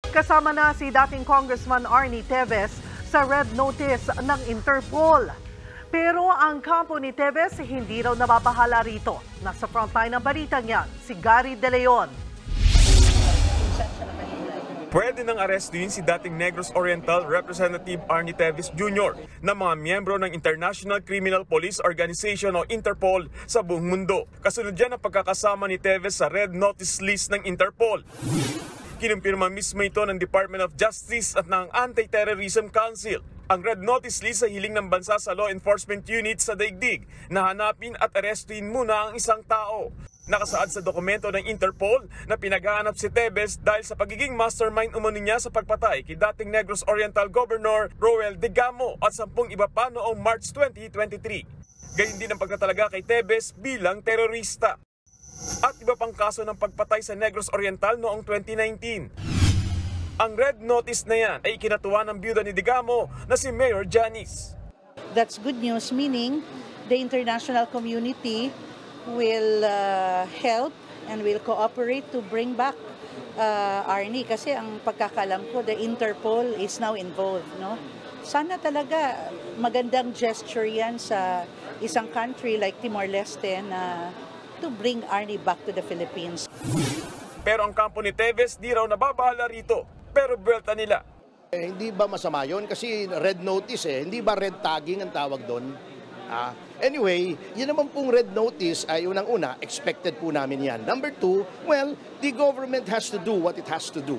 Kasama na si dating Congressman Arnie Teves sa red notice ng Interpol. Pero ang kampo ni Teves hindi raw nababahala rito. Nasa frontline ng balitang yan, si Gary De Leon. Pwede nang arestuin si dating Negros Oriental Representative Arnie Teves Jr. na mga miyembro ng International Criminal Police Organization o Interpol sa buong mundo. Kasunod yan ang pagkakasama ni Teves sa red notice list ng Interpol. Kinumpirma mismo ito ng Department of Justice at ng Anti-Terrorism Council. Ang red notice list sa hiling ng bansa sa law enforcement unit sa daigdig na hanapin at arestuin muna ang isang tao. Nakasaad sa dokumento ng Interpol na pinaghahanap si Teves dahil sa pagiging mastermind umano niya sa pagpatay kay dating Negros Oriental Governor Roel Digamo at 10 iba pa noong March 2023. Gayun din ang pagtatalaga kay Teves bilang terorista. At iba pang kaso ng pagpatay sa Negros Oriental noong 2019. Ang red notice na yan ay ikinatuwa ng byuda ni Digamo na si Mayor Janice. That's good news, meaning the international community will help and will cooperate to bring back Arnie. Kasi ang pagkakalam ko, the Interpol is now involved. No? Sana talaga magandang gesture yan sa isang country like Timor-Leste na to bring Arnie back to the Philippines. Pero ang kampo ni Teves di raw nababahala rito. Pero buwelta nila. Hindi ba masama yun? Kasi red notice hindi ba red tagging ang tawag doon? Anyway, yun naman pong red notice ay unang-una, expected po namin yan. Number two, well, the government has to do what it has to do.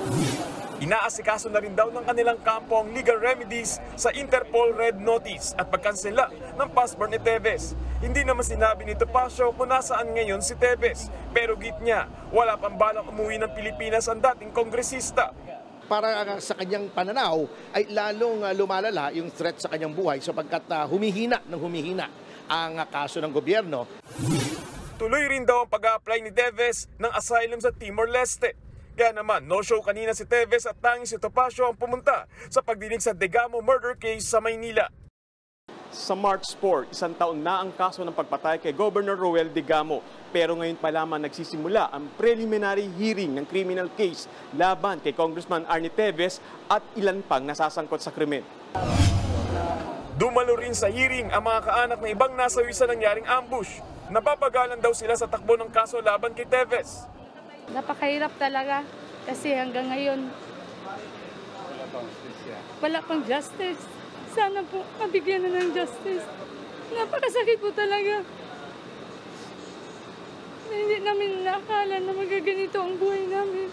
Inaasikaso na rin daw ng kanilang kampo ang legal remedies sa Interpol red notice at pagkansela ng passport ni Teves. Hindi naman sinabi ni Topacio kung nasaan ngayon si Teves. Pero git niya, wala pang balak umuwi ng Pilipinas ang dating kongresista. Para sa kanyang pananaw ay lalong lumalala yung threat sa kanyang buhay sapagkat humihina ang kaso ng gobyerno. Tuloy rin daw ang pag-a-apply ni Teves ng asylum sa Timor-Leste. Kaya naman, no-show kanina si Teves at tanging si Topacio ang pumunta sa pagdinig sa Digamo murder case sa Maynila. Sa March 4, 1 taon na ang kaso ng pagpatay kay Governor Roel Digamo. Pero ngayon pa lamang nagsisimula ang preliminary hearing ng criminal case laban kay Congressman Arnie Teves at ilan pang nasasangkot sa krimen. Dumalo rin sa hearing ang mga kaanak ng ibang nasawi sa nangyaring ambush. Napapagalan daw sila sa takbo ng kaso laban kay Teves. Napakahirap talaga kasi hanggang ngayon wala pang justice. Sana po mabigyan na ng justice. Napakasakit po talaga. Hindi namin nakakala na magaganito ang buhay namin.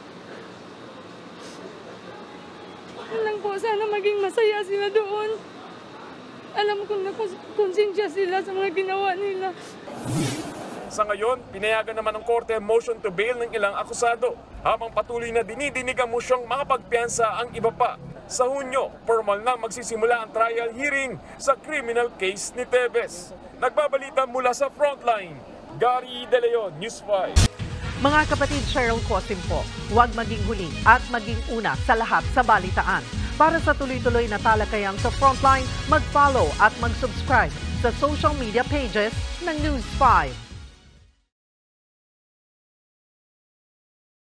Lang po, sana maging masaya sila doon. Alam ko na konsensya sila sa mga ginawa nila. Sa ngayon, pinayagan naman ng korte motion to bail ng ilang akusado habang patuloy na dinidinig ang mosyong makapagpiyansa ang iba pa. Sa Hunyo, formal na magsisimula ang trial hearing sa criminal case ni Teves. Nagbabalita mula sa Frontline, Gary De Leon, News 5. Mga kapatid, Cheryl Cosim po, huwag maging huli at maging una sa lahat sa balitaan. Para sa tuloy-tuloy na talakayan sa Frontline, mag-follow at mag-subscribe sa social media pages ng News 5.